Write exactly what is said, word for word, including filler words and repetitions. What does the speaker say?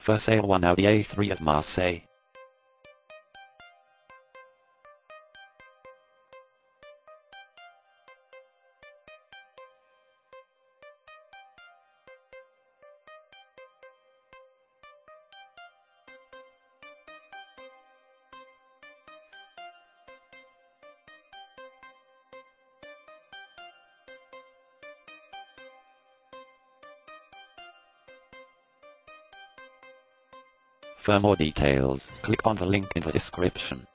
For sale one Audi A three at Marseille. For more details, click on the link in the description.